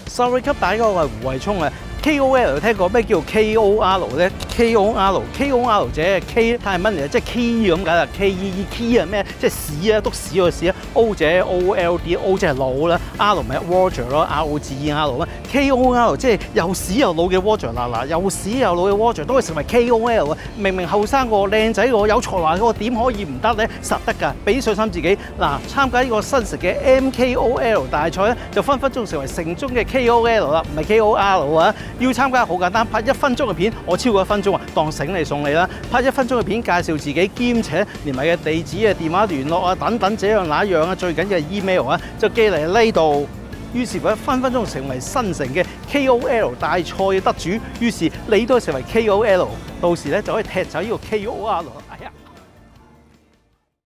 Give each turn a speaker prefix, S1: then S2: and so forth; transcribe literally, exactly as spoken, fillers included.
S1: Sorry 級大嗰個係胡慧聰啊。K O L 聽過咩叫 K O R 咧 ？K O R K O R 者 K 泰文嚟，即係 key 咁解啦。K E E key 係咩？即係屎啊，篤屎個屎啊。O 者 O L D，O 即係老啦 ，R 咪 Roger 咯 ，R O G E R 啦。K O R 即係又屎又老嘅 Roger 嗱嗱，又屎又老嘅 Roger 都可以成為 K O L 啊！明明後生個靚仔個有才華個點可以唔得咧？實得㗎，俾信心自己嗱，參加呢個新城嘅 M K O L 大賽咧，就分分鐘成為城中嘅 K O L 啦，唔係 K O R 啊！要參加好簡單，拍一分鐘嘅片，我超過一分鐘啊，當醒你送你啦！拍一分鐘嘅片，介紹自己，兼且連埋嘅地址啊、電話聯絡啊等等，這樣那樣啊，最緊要係 email 啊，就寄嚟呢度。於是乎，分分鐘成為新城嘅 K O L 大賽嘅得主。於是你都成為 K O L， 到時咧就可以踢走呢個 K O R 啦。